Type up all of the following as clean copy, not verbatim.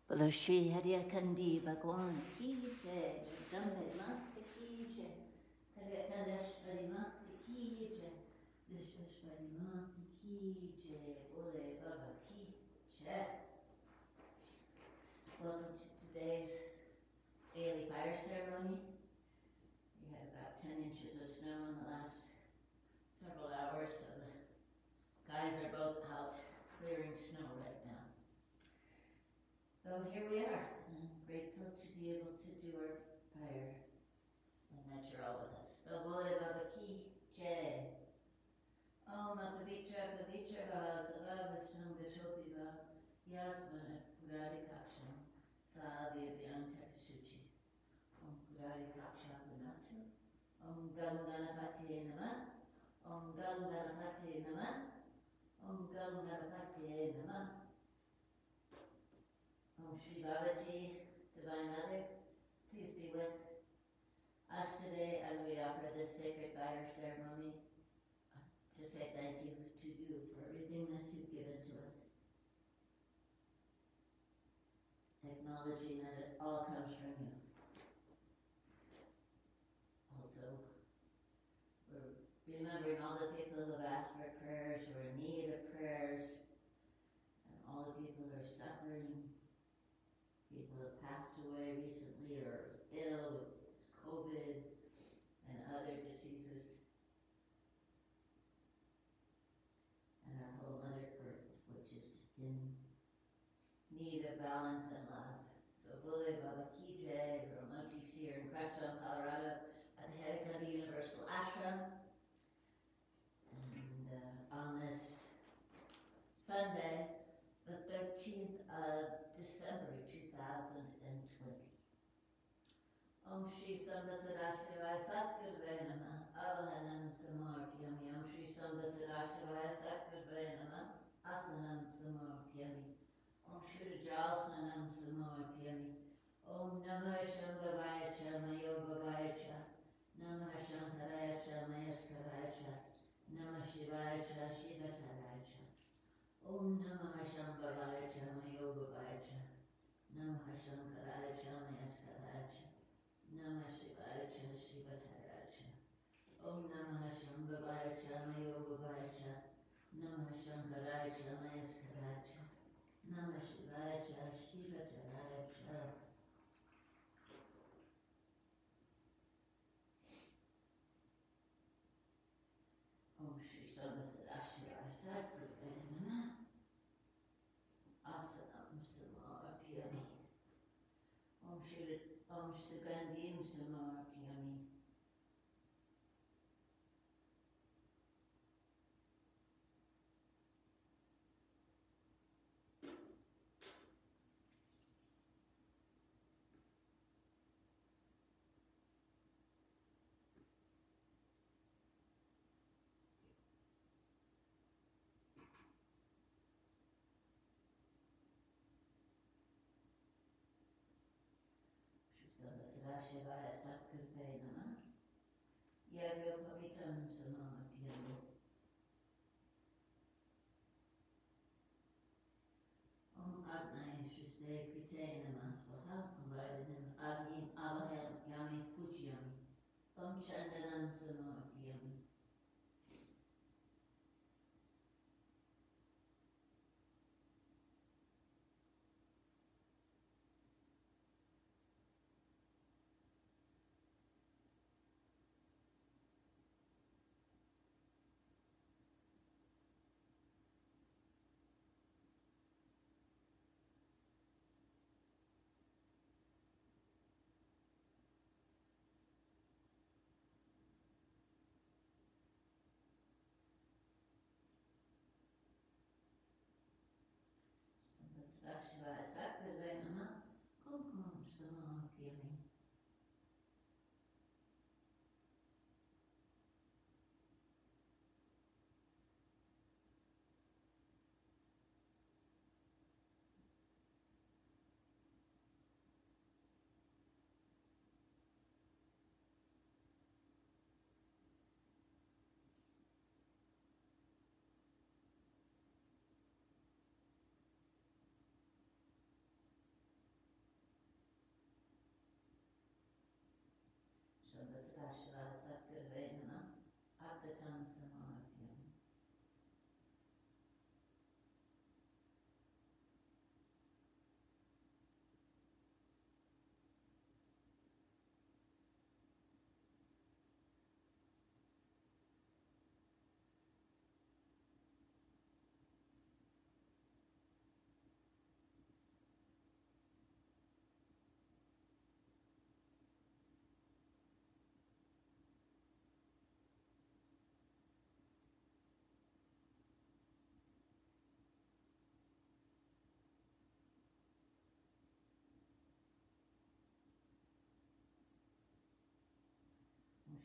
Bolo Shri Hariya Kandi Bhagwan Ki Jai, Jagdambe Mata Ki Jai, Kadeshvari Mata Ki Jai, Vishveshvari Mata Ki Jai, Bole Baba Ki Jai. Welcome to today's daily fire ceremony. We had about 10 inches of snow in the last several hours, so the guys are both out clearing snow right now. So here we are, and I'm grateful to be able to do our fire and that you're all with us. So Bole Baba Ki Jai. Om Pavitra Pavitra Vasava Vishnam Vishopiva Yasmana Purari Kaksham Sadhya Vyanta Shuchi. Om Purari Kaksha Punatu. Om Gam Ganapati Nama. Om Gam Ganapati Nama. Om Gam Ganapati Nama. Om Shri Babaji, Divine Mother, please be with us today as we offer this sacred fire ceremony to say thank you to you for everything that you've given to us. Acknowledging that it all comes from you. Also, we're remembering all the people who have asked for prayers, who are in need of prayers, and all the people who are suffering. People who have passed away recently or ill with COVID and other diseases. And our whole Mother Earth, which is in need of balance and love. So Bole Baba Ki Jai, Ramonti's here in Crestone, Colorado, at the head of the Universal Ashram. And on this Sunday, the 13th of December 2020. Om Shri Sambhasadashivaya Satgurve Namah Avahanam Samarpyami. Om Shri Sambhasadashivaya Satgurve Namah Asanam Samarpyami. Om Shri Jalsanam Samarpyami. Om Namah Shambhavaya Cha Mayogavaya Cha. Namah Shankaraya Cha Mayaskaraya Cha. Namah Shivaya Cha Shivataraya Cha. Om Namah Shambhavaya Cha Mayogavaya Cha. Namah Shankaraya Cha Mayaskaraya Cha. Namah Shivaya Cha Shivataraya Cha. Om Namah Shambhavaya Cha Mayogavaya Cha. Namah Shankaraya Cha Mayaskaraya Cha. Namah Shivaya Cha Shivataraya Cha. Om Shri Sambhasadashivaya Satgurve Namah Asanam Samarpyami. Om Sugandim Samarpyami. Sambhasadashivaya Satgurve Namah Yagopavitam Samarpyami. Om Agnaya Shriste Krite Namah Swaha. Om Vaidanam Agnim Avaham Yami Pujyami. Om Chandanam Samarpyami.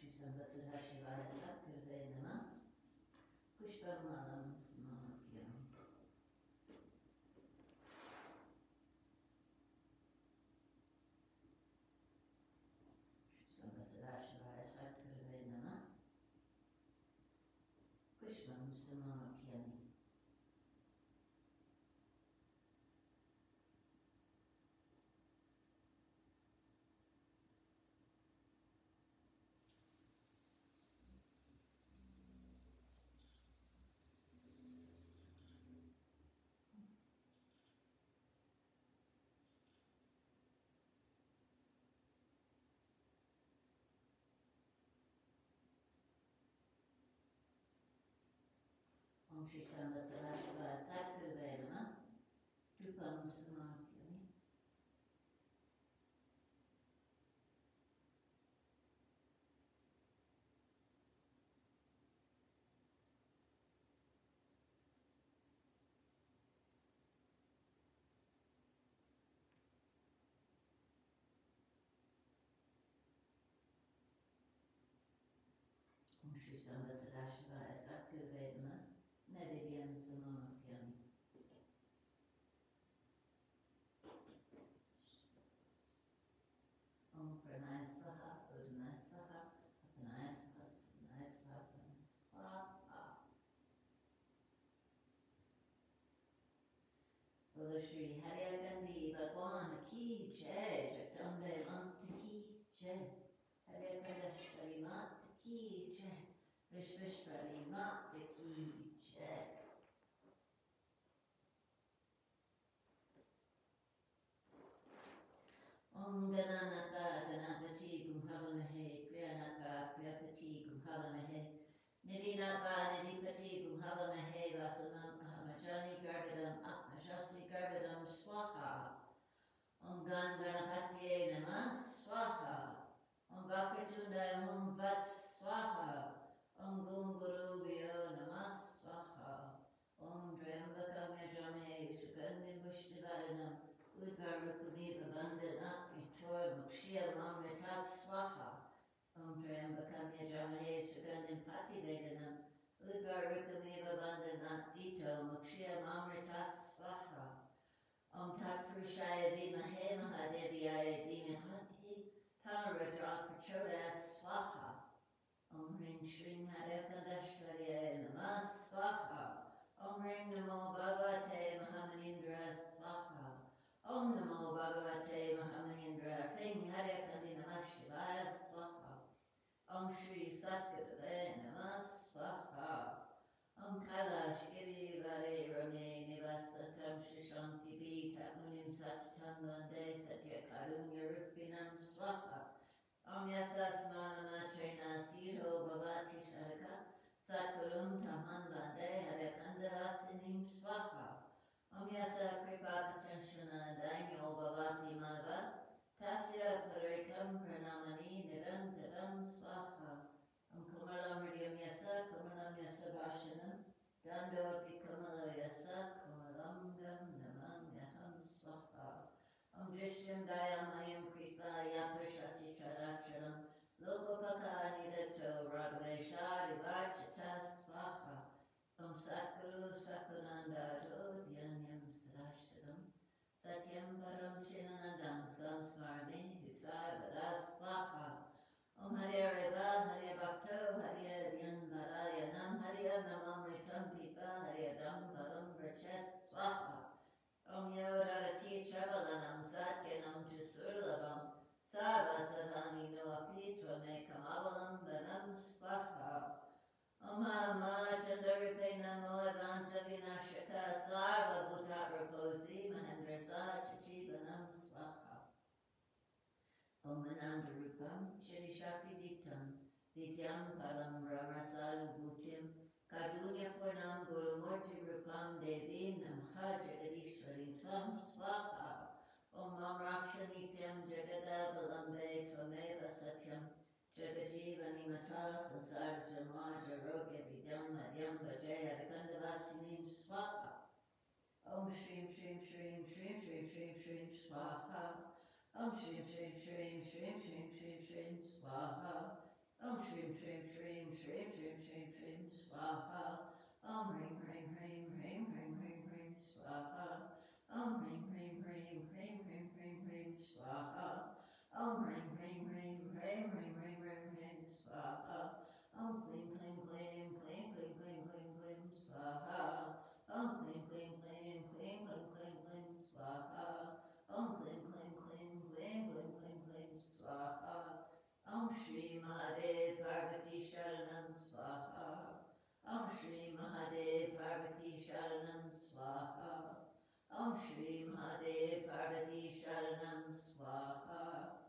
Sambasara Shivaya Sakurve Nama Pushpamalam Samapyam. Sambasara Shivaya Sakurve Nama Pushpam Samapyam. Om Shri Sambasara Shivaya Sakurve Nama Pushpam Samapyam. Om Shri Sambasara Shivaya Sakurve Nama Nevidyam Samapyam. Om Pranaya Swaha, Udanaya Swaha, Apanaya Swaha, Sumanaya Swaha, Pranaya Swaha. Bolo Shri Haryagandhi Bhagwan Ki Jai, Jagdambe Manta Ki Jai, Haryakandashvari Mata Ki Jai, Vishveshvari Mata Ki Jai. Om Gananata Ganapati Gumhavamahe, Priyanaka Priyapati Gumhavamahe, Nidinapa Nidipati Gumhavamahe, Vasamam Ahamajani Garbadam Atmajasi Garbadam Swaha. Om Ganganapatye Namah Swaha. Om Vakratundaya Om Vat Swaha. Om Gungurubhyo Namah Swaha. Om Triambakam Yajamhe Sugandhim Pushtivaranam Udvarukamiva Vandanat Mitor Mukshya Mamritat Swaha. Om Triambakam Yajamhe Sugandhim Pativedanam Udvarukamiva Vandanat Dito Mukshya Mamritat Swaha. Om Tat Purushaya Vimahe Mahadevyaya Dhimahi Tanrudra Prachodayat Swaha. Om Ring Shring Haryakandashvarya Namah Swaha. Om Ring Namo Bhagavate Mahamanindra Swaha. Om Namo Bhagavate Mahamanindra Ring Haryakandi Namah Shivaya Swaha. Om Shri Satgurave Namah Swaha. Om Kailash Giri Vare Rame Nivasatam Shishanti Bita Munim Satatam Vande Satya Karunya Rupinam Swaha. Om Yasasmana Matrena Siro Bhavati Saraka Satgurum Tamhan Vande Haryakandavasinim Swaha. Om Yasa Kripa Katanshana Daimyo Bhavati Madhava Tasya Parikam Pranamani Nirantaram Swaha. Om Kamalam Hridyam Yasa Kamalam Yasa Bhashanam Dando Api Kamala Yasa Kamalam Gam Namam Yaham Swaha. Om Drishyam Dayamayam Kripa Yapashati Characharam Lokopaka Nidato Raghavesha Rivachata Swaha. Om Satguru Sakunanda Dhyanyam Sarashadam Satyam Param Shinanandam Samsmarmi Hisarvada Swaha. Om Hare Reva Hare Bhakto Hare Dhyan Varayanam Hare Namamritam Pipa Hare Dam Param Vrachet Swaha. Om Yodarati Chavalanam Satyanam Jusurlavam Sarvasavani no Api Tvame Kamavalam Vanam Swaha. Om Hama Chandarupe Namo Advanta Vinashaka Sarva Bhutapraposi Mahendra Sachichivanam Swaha. Om Anandarupam Shri Shakti Diktam Dityam Param Ramasalu Bhutim Karunya Purnam Gurumurti Rupam Devim Namha Jagadishwarim Tvam Swaha. Om Mam Rakshanityam Jagadavalambe Tvameva Satyam Jagajivani Mata Sansara Jamaj Arogya Vidyam Madhyam Bhajay Harakandavasinim Swaha. Om Shrim Shrim Shrim Shrim Shrim Shrim Shrim Swaha. Om Shrim Shrim Shrim Shrim Shrim Shrim Shrim Swaha. Om Shrim Shrim Shrim Shrim Shrim Shrim Shrim Swaha. Om Ring Ring Ring Ring Ring Ring Ring Swaha. Om Ring Ring Ring Ring Ring Ring Ring Swaha. Om Ring Ring Ring Ring Ring Ring Ring Ring Swaha. Om Klim Klim Klim Klim Klim Klim Klim Klim Swaha. Om Klim Klim Klim Klim Klim Klim Klim Swaha. Om Klim Klim Klim Klim Klim Klim Klim Swaha. Om Shri Mahadev Parvati Sharanam Swaha. Om Shri Mahadev Parvati Sharanam Swaha. Om Shri Mahadev Parvati Sharanam Swaha.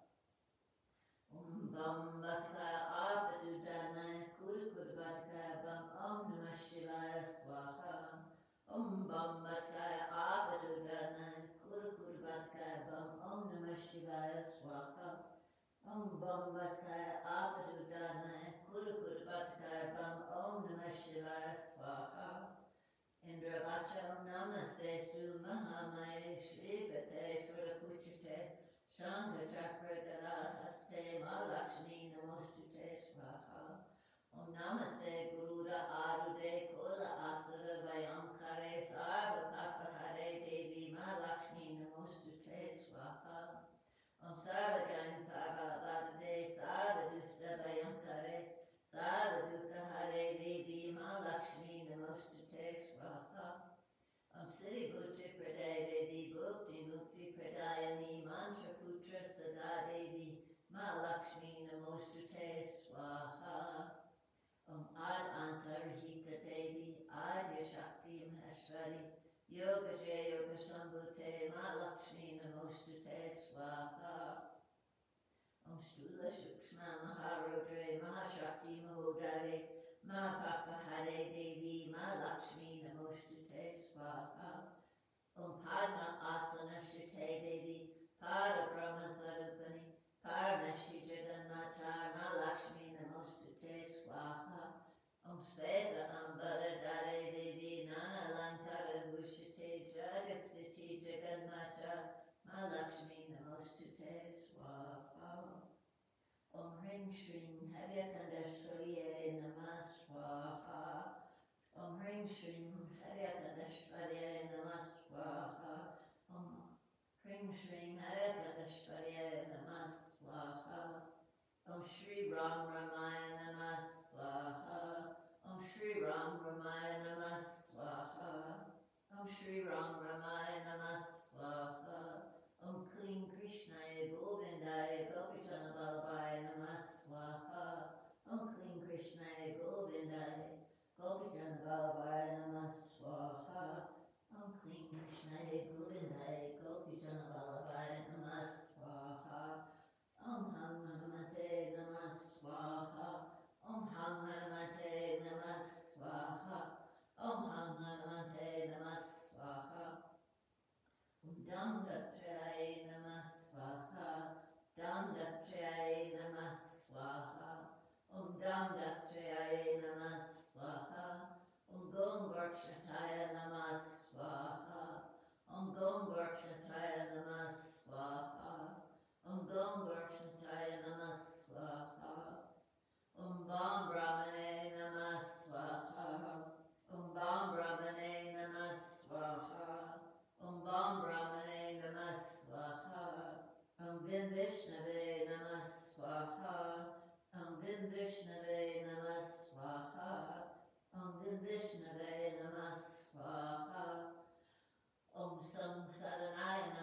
Om Bam Batka Abadudana Kurkur Batka Bam Om Namah Shivaya Swaha. Om Bam Batka Abadudana Kurkur Batka Bam Om Namah Shivaya Swaha. Om Bam Batka Abadudana Kurkur Batka Bam Om Namah Shivaya Swaha. Indra Vacham Namaste Stu Mahamaya Shrivate Surakuchite Shanga Chakra Gada Haste Malakshmi Namostute Swaha. Om Namaste Guruda Arude Kola Asura Vayamkare Sarva Papahare Devi Malakshmi Namostute Swaha. Om Sarva Jan Sarva Bhadade Sarva Dusta Vayamkare Sarva Dukha Hare Devi Malakshmi Namostute Swaha. Om Siddhi Bhukti Pradaya Devi Bhukti Mukti Pradayani Mantra Putra Sada Devi Malakshmi Namostute Swaha. Om Ad Antarhita Devi Adya Shakti Maheshwari Yoga Jaya Yoga Sambhute Malakshmi Namostute Swaha. Om Stula Shukshma Maharodre Mahashakti Mahodare Mahapapahare Devi Malakshmi Namostute Swaha. Om Padma Asana Shite Devi Pada Brahma Sarupani Parmeshi Jagannatar Malakshmi Namostute Swaha. Om Sveta Ambara Dare Devi Nana Lankara Bhushite Jagastiti Jagannata Malakshmi Namostute Swaha. Om Hring Shring Haryakandashvariye Namah Swaha. Om Hring Shring Haryakandashvariye Namah Swaha. Om Hring Shring Haryakandashvariye Namah Swaha. Om Shri Ram Ramaya Namah Swaha. Om Shri Ram Ramaya Namah Swaha. Om Shri Ram Ramaya Namah Swaha. Om Kling Krishnaya Govindaya Gopitana Balabhaya Namah Swaha. Om Kling Krishnaya Govindaya Gopitana Balabhaya Namah Swaha. Om Kling Krishnaya Govindaya Gopitana Balabhaya Namah Swaha. Om Ham Hanumate Namah Swaha. Om Ham Hanumate Namah Swaha. Om Ham Hanumate Namah Swaha. Om Dam Datraya Namah Swaha. Dam Datraya Namah Swaha. Om Dam Datraya Namah Swaha. Om Gom Gorkshataya Namah Swaha. Om Gom Gorkshataya Namah Swaha. Om Gom Gorkshataya Namah Swaha. Om Bam Brahmane Namah Swaha. Om Bam Brahmane Namah Swaha. Om Bam Brahmane Namah Swaha. Om Vim Vishnave Namah Swaha. Om Vim Vishnave Namah Swaha. Om Vim Vishnave Namah Swaha. Om Sam Sadanaya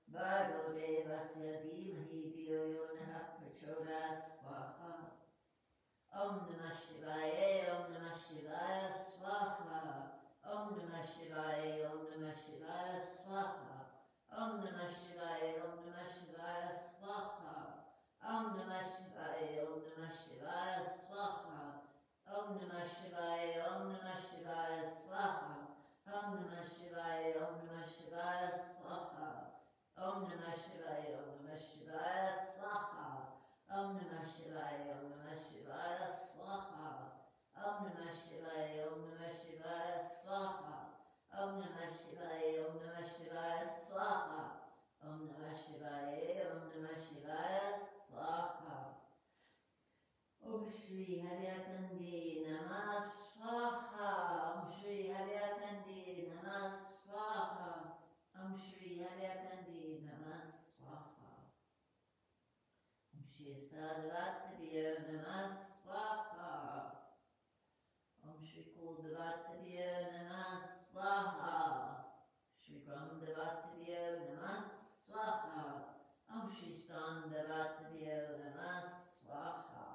Bhargo Devasya Dhimahi Dhiyo Yo Nah Prachodayat Swaha. Om Namah Shivaya, Om Namah Shivaya Swaha. Om Namah Shivaya, Om Namah Shivaya Swaha. Om Namah Shivaya, Om Namah Shivaya Swaha. Om Namah Shivaya, Om Namah Shivaya Swaha. Om Namah Shivaya, Om Namah Shivaya Swaha. Om Namah Shivaya, Om Namah Shivaya Swaha. Om Namah Shivaya, Om Namah Shivaya Swaha. Om Namah Shivaya, Om Namah Shivaya Swaha. Om Namah Shivaya, Om Namah Shivaya Swaha. Om Namah Shivaya, Om Namah Shivaya Swaha. Om Namah Shivaya, Om Namah Shivaya Swaha. Om Shri Haryakandi Namah Swaha. Om Shri Haryakandi Namah Swaha. Om Shri Haryakandi Namah Swaha. Om Shri Astadavatabhyo Namah Swaha. Om Shri Kuldevatabhyo Namah Swaha. Shri Gramdevatabhyo Namah Swaha. Om Shri Standavatabhyo Namah Swaha.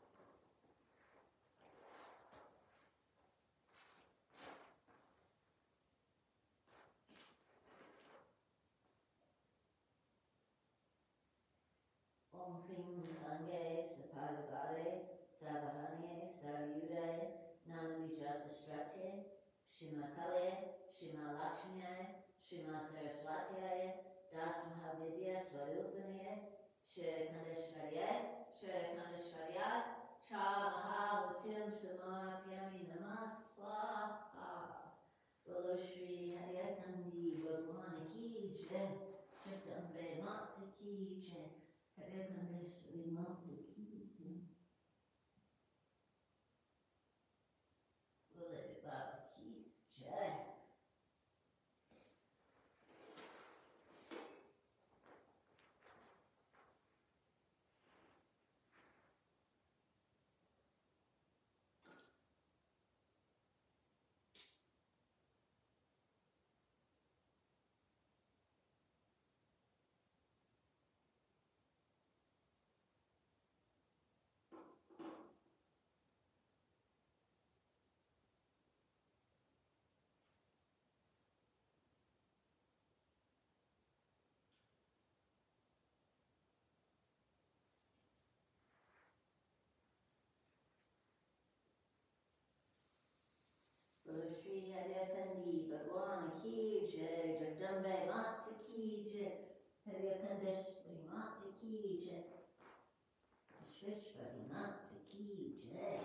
Om Hrim Sangye Sapadavale Savahanye Saryudaye Nanamijata Stratye Shimakale Shima Lakshmiye Shima Saraswatiye Das Mahavidya Swarupaniye Shrekandeshwarye Shrekandeshwarya Cha Mahahutim Samapyami Namaswaha. Bolo Shri Haryakandi Bhagwan Ki Jai Jagdambe Mata Ki Jai Haryakandeshwari Mata Ki Jai Bole Baba Ki Jai. Bolo Shri Haryakandi Bhagwan Ki Jai Jagdambe Mata Ki Jai Haryakandeshwari Mata Ki Jai Vishweshwari Mata Ki Jai.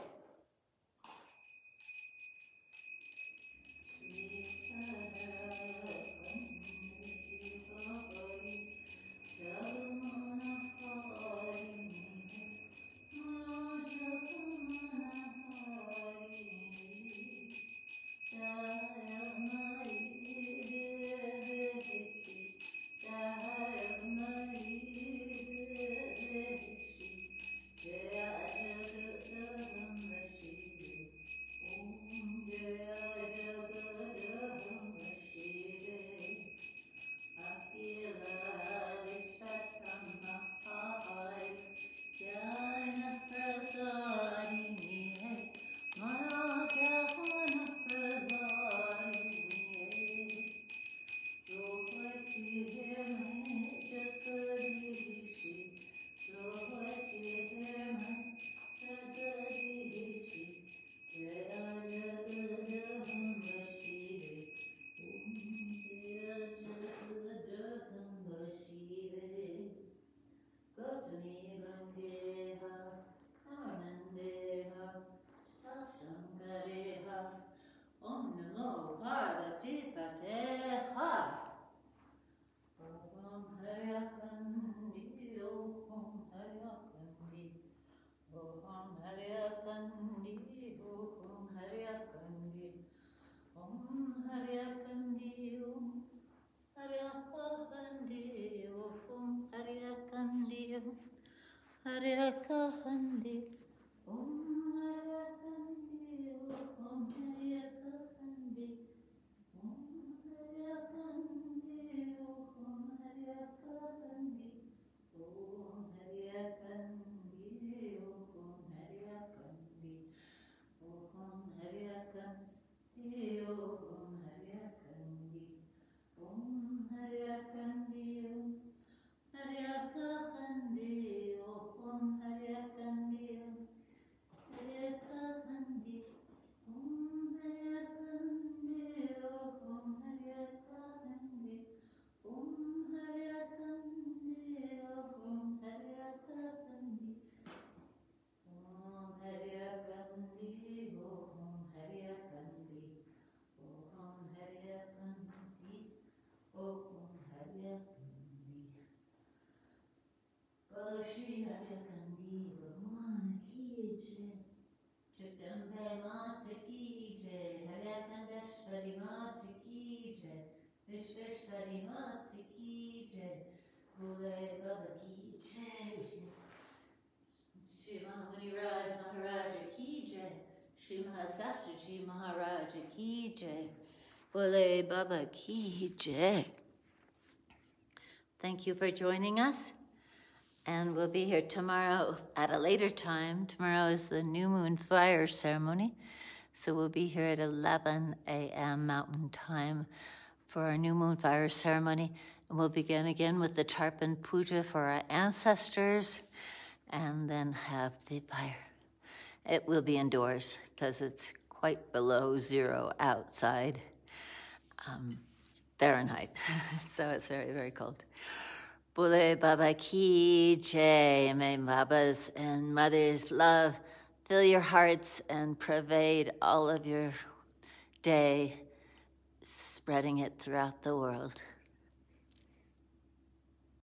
Om Namo Parvati Pate Har. Om Haryakandi Om Haryakandi Om Haryakandi Om Haryakandi Om Haryakandi Om Haryakandi Om Haryakandi Om Haryakandi Om Haryakandi Om Haryakandi Om Haryakandi Om Haryakandi Sastuji Maharaja ki jai. Bole Baba ki jai. Thank you for joining us. And we'll be here tomorrow at a later time. Tomorrow is the new moon fire ceremony. So we'll be here at 11 a.m. Mountain Time for our new moon fire ceremony. And we'll begin again with the Tarpan Puja for our ancestors and then have the fire. It will be indoors because it's quite below zero outside Fahrenheit. So it's very, very cold. Bole Baba ki jai. May Babas and mothers love fill your hearts and pervade all of your day, spreading it throughout the world.